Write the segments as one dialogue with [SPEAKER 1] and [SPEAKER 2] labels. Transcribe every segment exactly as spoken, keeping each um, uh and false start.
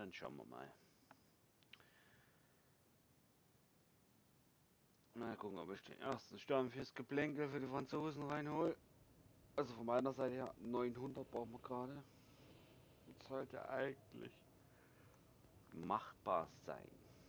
[SPEAKER 1] Dann schauen wir mal. Mal gucken, ob ich den ersten Stern fürs Geplänkel für die Franzosen reinhole. Also von meiner Seite her, neunhundert brauchen wir gerade. Das sollte eigentlich machbar sein.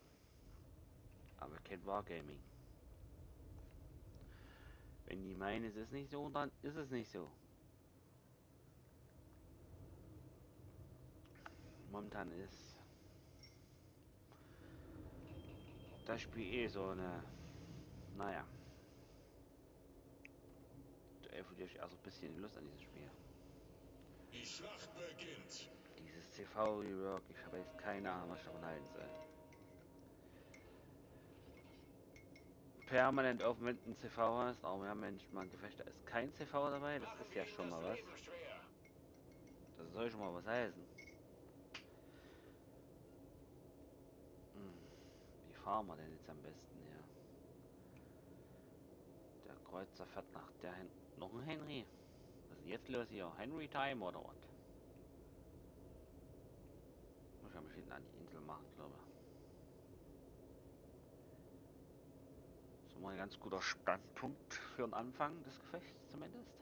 [SPEAKER 1] Aber kein Wargaming. Wenn die meinen, es ist nicht so, dann ist es nicht so. Momentan ist das Spiel eh so eine, naja, da verliere ich erst ein bisschen die Lust an dieses Spiel.
[SPEAKER 2] Die Schlacht beginnt.
[SPEAKER 1] Dieses T V-Rework, ich habe jetzt keine Ahnung, was ich davon halten soll. Permanent auf dem ein C V hast, aber wir haben manchmal ein Gefecht, da ist kein C V dabei, das ist ja schon mal was. Das soll schon mal was heißen. Hm. Wie fahren wir denn jetzt am besten hier? Der Kreuzer fährt nach der hin. Noch ein Henry? Was ist denn jetzt los hier? Henry Time oder was? Muss ich mich hinten an die Insel machen, glaube ich. So mal ein ganz guter Standpunkt für den Anfang des Gefechts zumindest.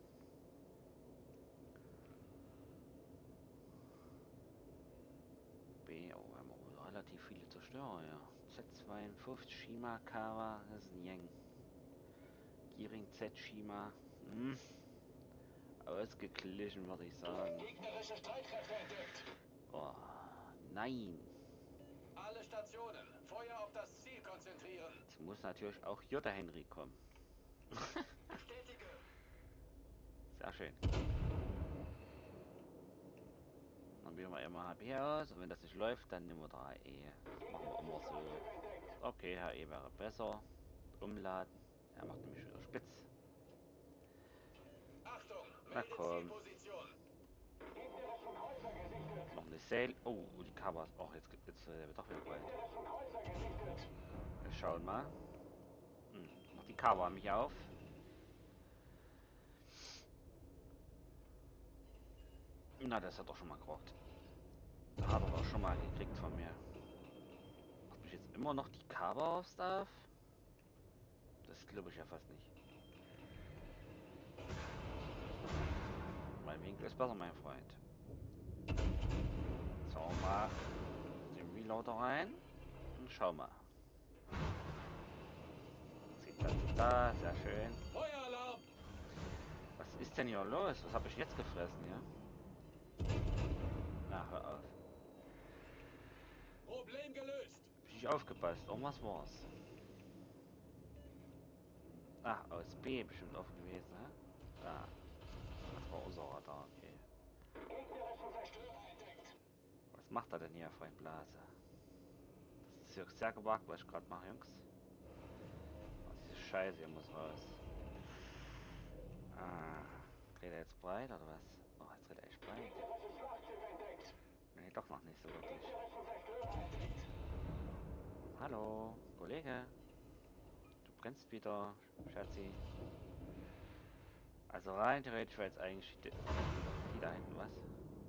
[SPEAKER 1] B, oh, wir haben auch relativ viele Zerstörer, ja. Z zweiundfünfzig, Shima, Kawa, das ist ein Yang. Giering Z, Shima, hm. Ausgeglichen, würde ich sagen.
[SPEAKER 3] Gegnerische Streitkräfte entdeckt.
[SPEAKER 1] Oh, nein.
[SPEAKER 3] Alle Stationen, Feuer auf das Ziel konzentrieren.
[SPEAKER 1] Jetzt muss natürlich auch hier der Henry kommen.
[SPEAKER 3] Bestätige.
[SPEAKER 1] Sehr schön. Dann wählen wir immer H P aus und wenn das nicht läuft, dann nehmen wir da E. Das machen wir immer so. Okay, H E wäre besser. Umladen. Er macht nämlich wieder spitz.
[SPEAKER 3] Achtung,
[SPEAKER 1] Na
[SPEAKER 3] melde
[SPEAKER 1] komm.
[SPEAKER 3] Zielposition.
[SPEAKER 1] Noch eine Sail. Oh, die Covers. Oh, jetzt, jetzt äh, wird doch wieder breit. Wir schauen mal. Hm. Noch die Cover mich auf. Na, das hat doch schon mal gerockt. Da hat er doch schon mal gekriegt von mir. Macht mich jetzt immer noch die Cover aufs darf? Das glaube ich ja fast nicht. Mein Winkel ist besser, mein Freund. So, mal den Reloader rein und schau mal. Sieht das da, sehr schön.
[SPEAKER 3] Feueralarm.
[SPEAKER 1] Was ist denn hier los? Was habe ich jetzt gefressen, ja? Na, hör auf.
[SPEAKER 3] Problem gelöst.
[SPEAKER 1] Hab ich nicht aufgepasst. Irgendwas war's. Ach, aus B bestimmt offen gewesen, ne? Ah, das war unser Radar, okay. Was macht er denn hier, Freund Blase? Das ist hier sehr gewagt, was ich gerade mache, Jungs. Oh, diese Scheiße hier muss raus. Ah, dreht er jetzt breit oder was? Oh, jetzt dreht er echt breit. Nee, doch noch nicht so wirklich. Hallo, Kollege. Du brennst wieder, Schatzi. Also rein theoretisch war jetzt eigentlich die, die da hinten was.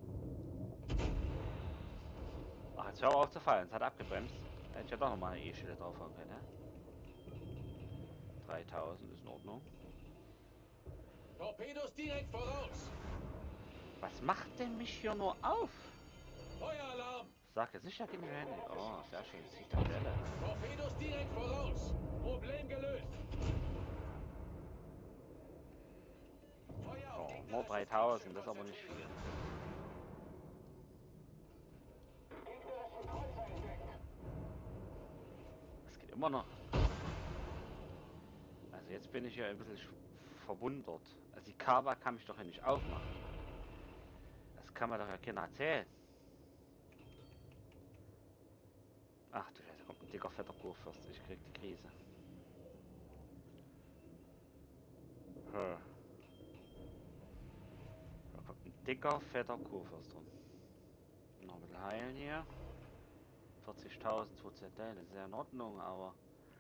[SPEAKER 1] Ach, jetzt hör auf zu fallen, es hat abgebremst. Da hätte ich ja doch nochmal eine E-Schilde draufhauen können, ne? dreitausend ist in Ordnung.
[SPEAKER 3] Torpedos direkt voraus.
[SPEAKER 1] Was macht denn mich hier nur auf?
[SPEAKER 3] Feueralarm.
[SPEAKER 1] Sag jetzt nicht, da gib mir Handy. Oh, sehr schön, Zitadelle.
[SPEAKER 3] Torpedos direkt voraus. Problem gelöst. Feuer auf
[SPEAKER 1] Oh, nur
[SPEAKER 3] gegnerisches
[SPEAKER 1] dreitausend,
[SPEAKER 3] Kampfschiff
[SPEAKER 1] das ist aber nicht viel.
[SPEAKER 3] konzentrieren.
[SPEAKER 1] Es geht immer noch. Also jetzt bin ich ja ein bisschen verwundert. Also die Kava kann mich doch ja nicht aufmachen. Das kann man doch ja keiner erzählen. Ach du Scheiße, kommt ein dicker fetter Kurfürst. Ich krieg die Krise. Hm. Da kommt ein dicker fetter Kurfürst drin. Noch ein bisschen heilen hier. vierzigtausend, zwei Zentner, das ist ja in Ordnung, aber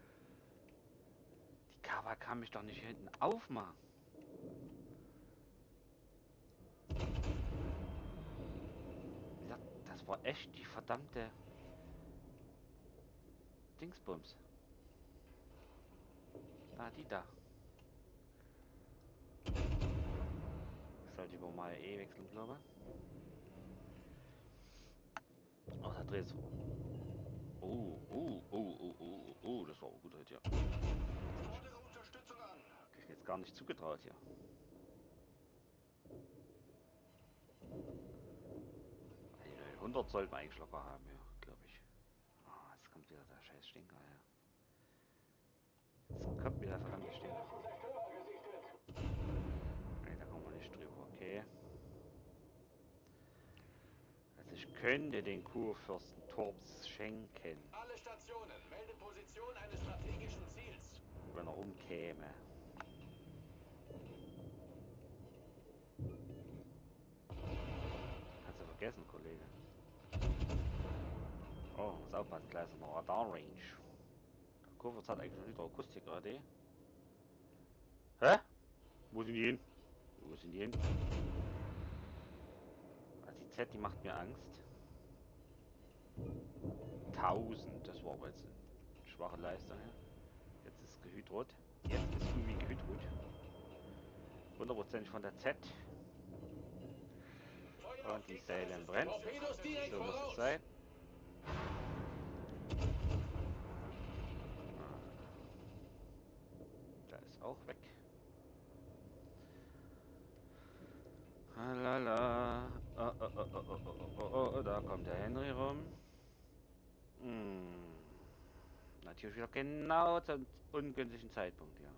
[SPEAKER 1] die Kava kann mich doch nicht hinten aufmachen. Wie gesagt, das war echt die verdammte Dingsbums. Da, die da. Ich sollte über mal E wechseln, glaube ich. Oh, da dreht es. Oh, oh, oh, oh, oh, oh, das war ein guter Hit, ja.
[SPEAKER 3] Fordere Unterstützung an.
[SPEAKER 1] Hab ich jetzt gar nicht zugetraut hier. Die hundert sollten wir eigentlich locker haben, ja, glaube ich. Ah, jetzt kommt wieder der scheiß Stinker, ja. Jetzt kommt wieder der verdammte Stinker. Ne, da kommen wir nicht drüber, okay. Also ich könnte den Kurfürsten Torps schenken,
[SPEAKER 3] Alle Stationen, melde Position eines strategischen Ziels.
[SPEAKER 1] wenn er umkäme. Kannst du vergessen, Kollege. Oh, muss aufpassen, gleich ist noch Radar-Range. Der Kurfürst hat eigentlich noch nicht Akustik, oder? Hä? Wo sind die hin? Wo sind die hin? Also die Z, die macht mir Angst. tausend, das war aber jetzt eine schwache Leistung. Ja. Jetzt ist gehydrot. Jetzt ist Gummi gehydrot. hundert Prozent von der Z. Und die Säulen brennt.
[SPEAKER 3] Torpedos direkt
[SPEAKER 1] So muss es
[SPEAKER 3] voraus.
[SPEAKER 1] sein. Da ist auch weg. Halala. Oh, oh, oh, oh, oh, oh, oh, oh, da kommt der Henry rum. Hm. Natürlich wieder genau zum ungünstigen Zeitpunkt, ja.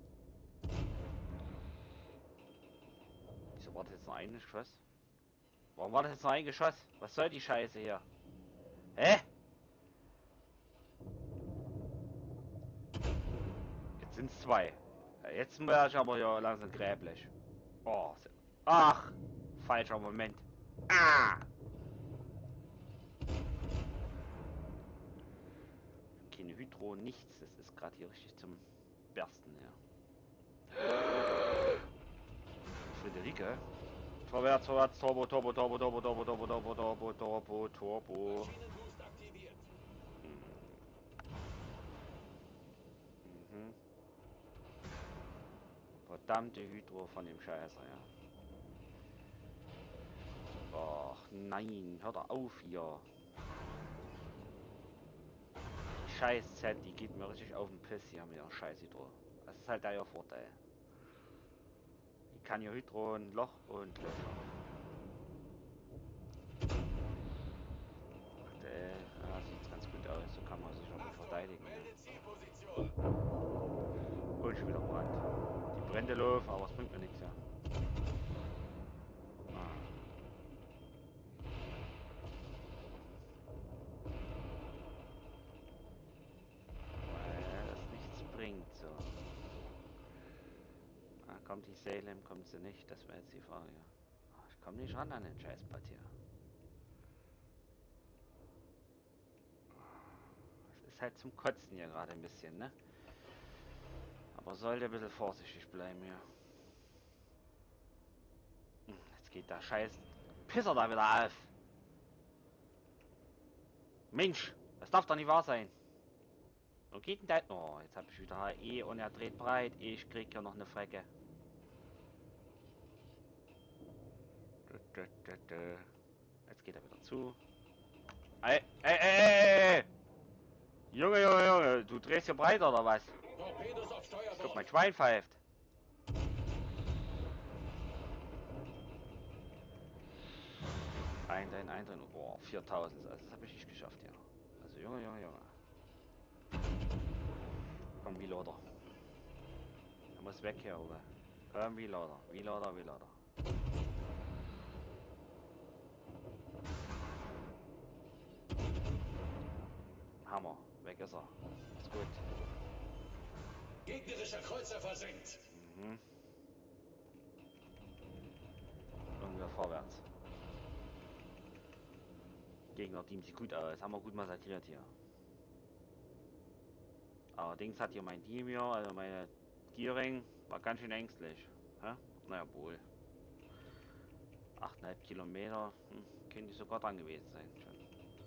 [SPEAKER 1] Wieso war das jetzt noch ein Geschoss? Warum war das jetzt noch ein Geschoss? Was soll die Scheiße hier? Hä? Jetzt sind es zwei. Ja, jetzt wäre ich aber ja langsam gräblich. Oh, se- ach, falscher Moment. Ah! Keine Hydro, nichts. Das ist gerade hier richtig zum Bersten, ja. Friederike. Vorwärts, vorwärts, Turbo, Turbo, Turbo, Turbo, Turbo, Turbo, Turbo, Turbo, Turbo, Turbo.
[SPEAKER 3] Maschinenboost aktiviert.
[SPEAKER 1] Mhm. Verdammte Hydro von dem Scheißer, ja. Ach nein, hör doch auf hier. Die scheiß Z, die geht mir richtig auf den Piss hier mit der scheiß Hydro. Das ist halt der Vorteil. Die kann hier Hydro ein Loch und Löcher. Aktuell, ja, sieht ganz gut aus. So kann man sich auch gut
[SPEAKER 3] Achtung,
[SPEAKER 1] verteidigen. Ja.
[SPEAKER 3] melde Zielposition.
[SPEAKER 1] Und schon wieder Brand. Die Brände laufen, aber es bringt mir nichts, ja. Ah. Weil das nichts bringt, so. Ah, kommt die Salem, kommt sie nicht? Das wäre jetzt die Frage, ja. Ah, ich komme nicht ran an den Scheißbad hier. Es ist halt zum Kotzen hier gerade ein bisschen, ne? Aber sollte ein bisschen vorsichtig bleiben hier. Hm, jetzt geht der Scheiß Pisser da wieder auf. Mensch, das darf doch nicht wahr sein. Wo geht denn das? Oh, jetzt habe ich wieder H E und er dreht breit. Ich krieg ja noch eine Frecke. Jetzt geht er wieder zu. Ey, ey, ey, ey! Junge, Junge, Junge, du drehst hier breiter oder was?
[SPEAKER 3] Torpedos auf
[SPEAKER 1] Ich glaub,
[SPEAKER 3] Steuerbord.
[SPEAKER 1] mein Schwein pfeift. Ein, ein, ein, ein. Oh, viertausend. Also das habe ich nicht geschafft, ja. Also Junge, Junge, Junge. Komm, Reloader. Er muss weg hier, Uwe. Komm, Reloader, Reloader, Reloader. Hammer, weg ist er. Ist gut.
[SPEAKER 3] Gegnerischer Kreuzer versenkt.
[SPEAKER 1] Mhm. Und wir vorwärts. Gegner-Team sieht gut aus. Haben wir gut massakriert hier. Allerdings hat hier mein Team hier, also meine Gearing, war ganz schön ängstlich. Hä? Naja, wohl. acht Komma fünf Kilometer. Hm, könnte ich sogar dran gewesen sein. Schon.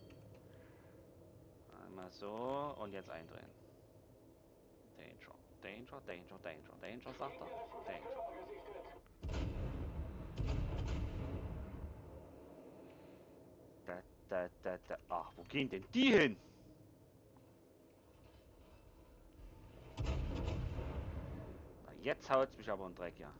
[SPEAKER 1] Einmal so und jetzt eindrehen. Danger, Danger, Danger, Danger, Danger, sagt er. Danger. Da, da, da, da. Ach, wo gehen denn die hin? Na, jetzt haut's mich aber in den Dreck, ja.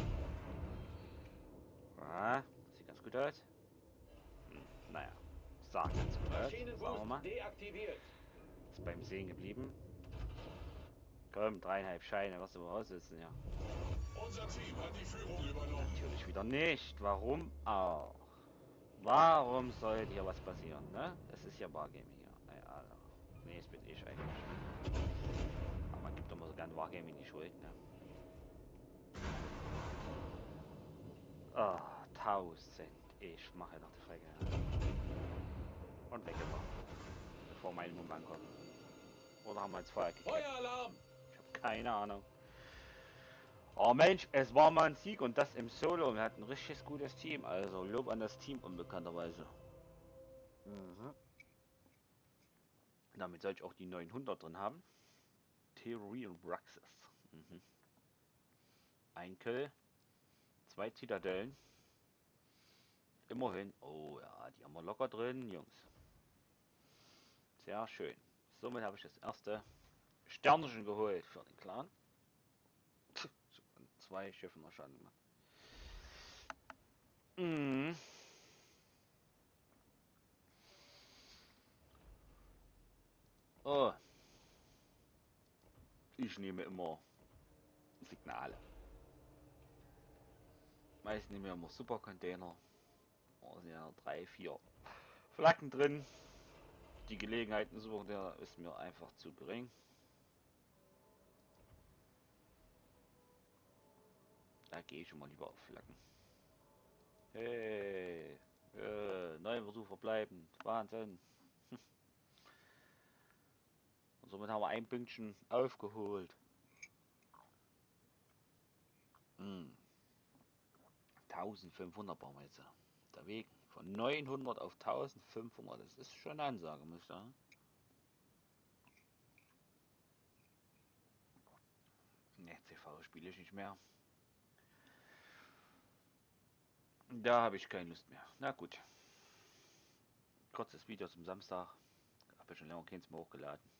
[SPEAKER 1] Ah, sieht ganz gut aus. Hm, naja, sah ganz gut aus, sagen wir mal.
[SPEAKER 3] Deaktiviert.
[SPEAKER 1] Ist beim Sehen geblieben. Komm, dreieinhalb Scheine, was du raussitzen, ja.
[SPEAKER 2] Unser Team hat die Führung übernommen.
[SPEAKER 1] Natürlich wieder nicht. Warum auch? Warum sollte hier was passieren, ne? Es ist ja Wargaming hier. Naja, Alter. Nee, es bin ich eigentlich. Aber man gibt immer so gerne Wargaming die Schuld, ne? Ah, tausend. Ich mache doch die Frage. Und weg ist er. Bevor mein Mund ankommt. Oder haben wir jetzt Feuer gekriegt?
[SPEAKER 3] Feueralarm!
[SPEAKER 1] Ich habe keine Ahnung. Oh Mensch, es war mal ein Sieg und das im Solo. Wir hatten ein richtig gutes Team. Also Lob an das Team unbekannterweise. Mhm. Damit soll ich auch die neunhundert drin haben. Theory und Praxis. Mhm. Ein Kill. Zwei Zitadellen. Immerhin. Oh ja, die haben wir locker drin, Jungs. Sehr schön. Somit habe ich das erste Sternchen geholt für den Clan. Zwei Schiffe noch Schaden gemacht. Mhm. Oh. Ich nehme immer Signale. Meist nehme ich immer Supercontainer. Da sind ja drei, vier Flaggen drin. Die Gelegenheiten suchen, der ist mir einfach zu gering. Da gehe ich immer lieber auf Flaggen. Hey, äh, neun Versuch verbleiben. Wahnsinn. Und somit haben wir ein Pünktchen aufgeholt. Hm. eintausendfünfhundert brauchen wir jetzt. Der Weg von neunhundert auf eintausendfünfhundert. Das ist schon eine Ansage, muss ich sagen. Ne, C V spiele ich nicht mehr. Da habe ich keine Lust mehr. Na gut. Kurzes Video zum Samstag. Habe ich schon länger keins mehr hochgeladen.